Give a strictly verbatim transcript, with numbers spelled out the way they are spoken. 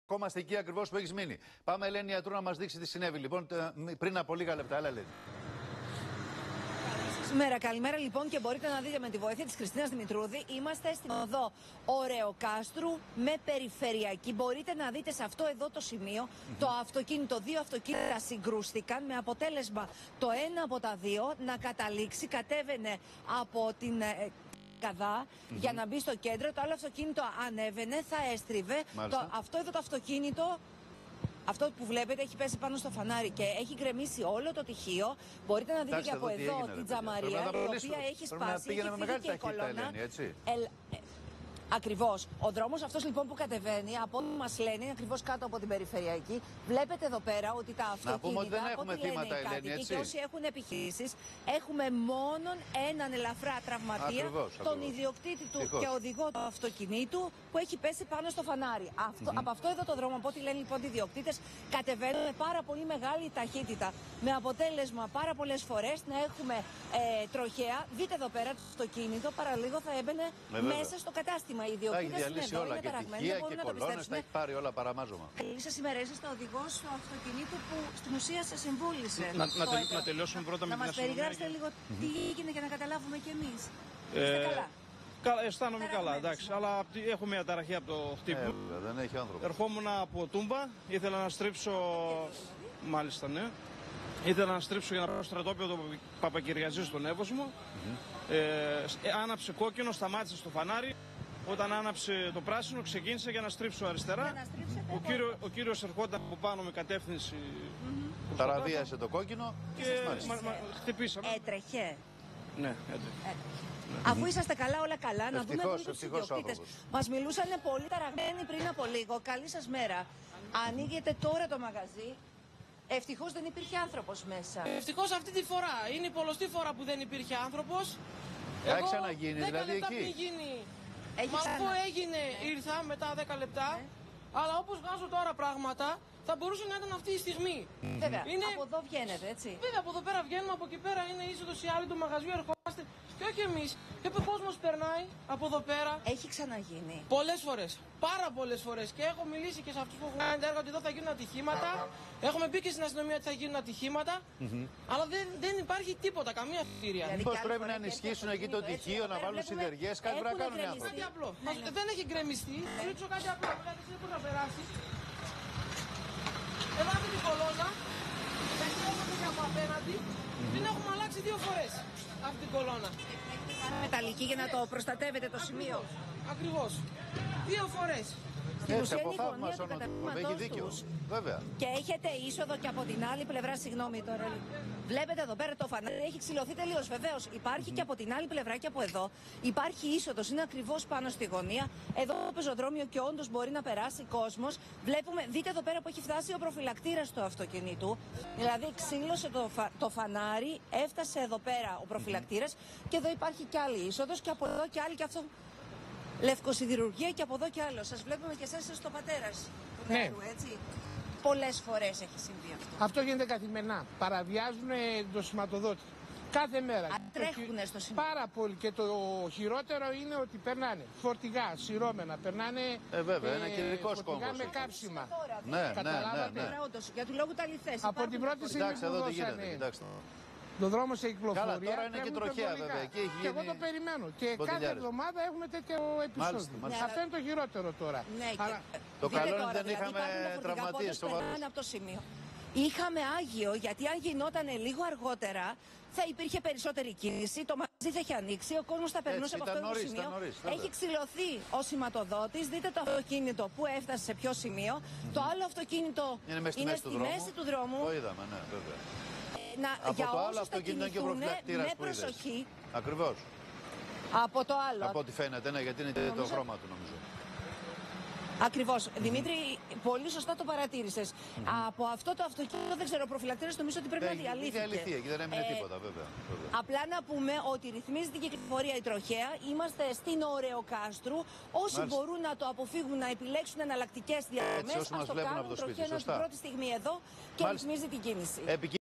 Ακόμα στην εκεί ακριβώς που έχεις μείνει. Πάμε, Ελένη Ιατρού, να μας δείξει τι συνέβη. Λοιπόν, πριν από λίγα λεπτά, έλα, Ελένη. Καλημέρα, καλημέρα λοιπόν, και μπορείτε να δείτε με τη βοήθεια της Χριστίνας Δημητρούδη. Είμαστε στην οδό Ωρεοκάστρου με περιφερειακή. Μπορείτε να δείτε σε αυτό εδώ το σημείο mm-hmm. το αυτοκίνητο, δύο αυτοκίνητα συγκρούστηκαν με αποτέλεσμα το ένα από τα δύο να καταλήξει, κατέβαινε από την ε, Καδά mm-hmm. για να μπει στο κέντρο. Το άλλο αυτοκίνητο ανέβαινε, θα έστριβε. Το, αυτό εδώ το αυτοκίνητο, αυτό που βλέπετε, έχει πέσει πάνω στο φανάρι και έχει γκρεμίσει όλο το τυχείο. Μπορείτε να δείτε Τάξτε, και από εδώ, εδώ την Τζαμαρία, η οποία έχει σπάσει, έχει φύγει και η κολόνα. Ακριβώς. Ο δρόμος αυτός λοιπόν που κατεβαίνει, από ό,τι μας λένε, είναι ακριβώς κάτω από την περιφερειακή. Βλέπετε εδώ πέρα ότι τα αυτοκίνητα, να πούμε ότι δεν έχουμε θύματα, Ελένη, έτσι. Και όσοι έχουν επιχειρήσεις, έχουμε μόνον έναν ελαφρά τραυματία, ακριβώς, τον ακριβώς. ιδιοκτήτη του Δυστυχώς. και οδηγό του αυτοκινήτου που έχει πέσει πάνω στο φανάρι. Αυτό, mm-hmm. Από αυτό εδώ το δρόμο, από ό,τι λένε λοιπόν οι ιδιοκτήτες, κατεβαίνουν με πάρα πολύ μεγάλη ταχύτητα. Με αποτέλεσμα πάρα πολλές φορές να έχουμε ε, τροχέα. Δείτε εδώ πέρα το αυτοκίνητο, παραλίγο θα έμπαινε ε, μέσα στο κατάστημα. Τα έχει διαλύσει όλα, και τυχεία και κολόνες, τα έχει πάρει όλα παραμάζωμα. Καλή σας ημέρα, είσαστε ο οδηγός του αυτοκινήτου που στην ουσία σας συμβούλησε. Να, να, τελ, να τελειώσουμε πρώτα να με την μας περιγράψετε λίγο mm-hmm. τι έγινε για να καταλάβουμε κι εμείς. Ε, Είστε καλά. Καλά, αισθάνομαι καλά, εντάξει, αλλά έχω μια ταραχή από το χτύπημα. Ε, δεν έχει άνθρωπο. Ερχόμουν από Τούμπα, ήθελα να στρίψω. Μάλιστα, ναι. Ήθελα να στρίψω για να πάω στο στρατόπεδο του Παπακυριαζή στον Εύωσμο. Mm-hmm. ε, άναψε κόκκινο, σταμάτησε στο φανάρι. Όταν άναψε το πράσινο, ξεκίνησε για να στρίψω αριστερά. Να ο, κύριο, ο κύριος ερχόταν από πάνω με κατεύθυνση. Mm-hmm. Παραβίασε το κόκκινο και μα, μα, χτυπήσαμε. Έτρεχε. Ναι, έτρεχε. έτρεχε. Mm-hmm. Αφού είσαστε καλά, όλα καλά, ευτυχώς, να δούμε τους ιδιοκτήτες. Μας μιλούσαν πολύ ταραγμένοι πριν από λίγο. Καλή σας μέρα. Ανοίγετε τώρα το μαγαζί. Ευτυχώς δεν υπήρχε άνθρωπος μέσα. Ευτυχώς αυτή τη φορά. Είναι η πολλωστή φορά που δεν υπήρχε άνθρωπος. Έχει ξαναγίνει δηλαδή εκεί. Πριν γίνει. Μα αυτό έγινε, ήρθα μετά δέκα λεπτά, ναι. αλλά όπως βγάζω τώρα πράγματα, θα μπορούσε να ήταν αυτή η στιγμή. Βέβαια, είναι... από εδώ βγαίνετε, έτσι. Βέβαια, από εδώ πέρα βγαίνουμε, από εκεί πέρα είναι είσοδος οι άλλοι του μαγαζιού, ερχόμαστε. Και όχι εμείς. Και ο κόσμος περνάει από εδώ πέρα. Έχει ξαναγίνει. Πολλές φορές. Πάρα πολλές φορές. Και έχω μιλήσει και σε αυτούς που έχουν κάνει τα έργα ότι εδώ θα γίνουν ατυχήματα. Έχουμε πει και στην αστυνομία ότι θα γίνουν ατυχήματα. Mm-hmm. Αλλά δεν, δεν υπάρχει τίποτα, καμία αφιτήρια. Μήπως πρέπει να ενισχύσουν εκεί το τυχείο, να βάλουν συνεργές, κάτι πρέπει να κάνουν οι άνθρωποι. Κάτι απλό. Ναι, ναι. Δεν έχει γκρεμιστεί. Θα ρίξω κάτι απλό. Δηλαδή, δεν να περάσει. Εδώ αυτή την κολόνα. Έτσι έχουμε και από απέναντι. Την έχουμε αλλάξει δύο φορές αυτή την κολόνα. Μεταλλική για να το προστατεύετε το σημείο. Ακριβώς. Δύο φορές. Στην ουσία είναι η γωνία του καταπλήματος τους. Βέβαια. Και έχετε είσοδο και από την άλλη πλευρά, συγγνώμη τώρα. Βλέπετε εδώ πέρα το φανάρι, έχει ξυλωθεί τελείως. Βεβαίως υπάρχει mm-hmm. και από την άλλη πλευρά και από εδώ. Υπάρχει είσοδος, είναι ακριβώς πάνω στη γωνία. Εδώ το πεζοδρόμιο και όντως μπορεί να περάσει κόσμος. Βλέπουμε, δείτε εδώ πέρα που έχει φτάσει ο προφυλακτήρας του αυτοκινήτου. Δηλαδή ξύλωσε το, φα... το φανάρι, έφτασε εδώ πέρα ο προφυλακτήρας mm-hmm. και εδώ υπάρχει κι άλλη είσοδος και από εδώ κι άλλη και αυτό. Λευκοσιδηρουργία και από εδώ κι άλλο. Σας βλέπουμε και εσάς στο πατέρας του ναι. νερού, έτσι. Πολλές φορές έχει συμβεί αυτό. Αυτό γίνεται καθημερινά. Παραβιάζουν το σηματοδότη. Κάθε μέρα. Τρέχουνε στο σημείο. Πάρα πολύ. Και το χειρότερο είναι ότι περνάνε φορτηγά, σειρώμενα, περνάνε. Ε, βέβαια, ε, είναι κεντρικό κόμβο. Φορτηγά με κάψιμα. Ναι, ναι, ναι, ναι. Για του λόγου τα αληθές. Από την πρώτη στιγμή που δώσανε το δρόμο σε κυκλοφορία. Καλά, τώρα είναι και τροχέα βέβαια. Και, έχει και εγώ το περιμένω. Και κάθε εβδομάδα έχουμε τέτοιο επεισόδιο. Μάλιστα, μάλιστα. Αυτό είναι το χειρότερο τώρα. Ναι, αλλά... Το καλό είναι ότι δεν είχαμε τραυματίες. Από το σημείο. Είχαμε άγιο, γιατί αν γινόταν λίγο αργότερα θα υπήρχε περισσότερη κίνηση, το μαγαζί θα είχε ανοίξει, ο κόσμος θα περνούσε από αυτό το σημείο. Νωρίς, έχει ξυλωθεί ο σηματοδότης, δείτε το αυτοκίνητο που έφτασε σε ποιο σημείο. Mm-hmm. Το άλλο αυτοκίνητο είναι, είναι στη, είναι μέση, στη του μέση του δρόμου. Το είδαμε, ναι, βέβαια. Να, από για το άλλο αυτοκίνητο και ο προφυλακτήρας με που προσοχή. Ακριβώς. Από το άλλο. Από ό,τι φαίνεται, ναι, γιατί είναι νομίζω... το χρώμα του νομίζω. Ακριβώς. Mm-hmm. Δημήτρη, πολύ σωστά το παρατήρησες. Mm-hmm. Από αυτό το αυτοκίνητο, δεν ξέρω, ο προφυλακτήρας νομίζω ότι πρέπει ε, να διαλύθηκε. Διαλυθεί, εκεί δεν έμεινε ε, τίποτα, βέβαια, βέβαια. Απλά να πούμε ότι ρυθμίζει την κυκλοφορία η τροχέα. Είμαστε στην Ωρεοκάστρου. Όσοι Μάλιστα. μπορούν να το αποφύγουν, να επιλέξουν εναλλακτικές διαδρομές, ας το κάνουν. Τροχέα την πρώτη στιγμή εδώ και ρυθμίζει την κίνηση.